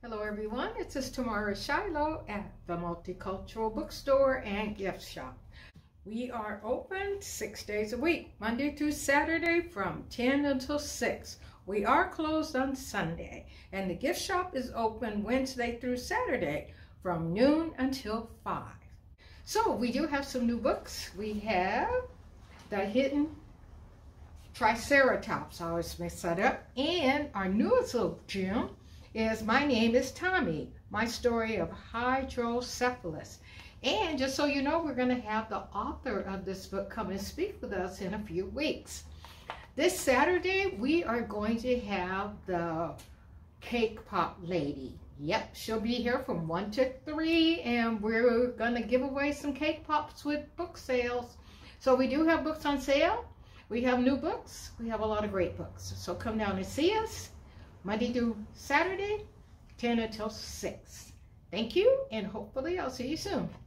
Hello everyone, it's Tamara Shiloh at the Multicultural Bookstore and Gift Shop. We are open 6 days a week, Monday through Saturday from 10 until 6. We are closed on Sunday, and the gift shop is open Wednesday through Saturday from noon until 5. So we do have some new books. We have The Hidden Triceratops, I always mix that up, and our newest little gem is My Name is Tommy, my story of hydrocephalus. And just so you know, we're going to have the author of this book come and speak with us in a few weeks. This Saturday, we are going to have the Cake Pop Lady. Yep, she'll be here from 1 to 3, and we're going to give away some cake pops with book sales. So we do have books on sale. We have new books. We have a lot of great books. So come down and see us Monday through Saturday, 10 until 6. Thank you, and hopefully I'll see you soon.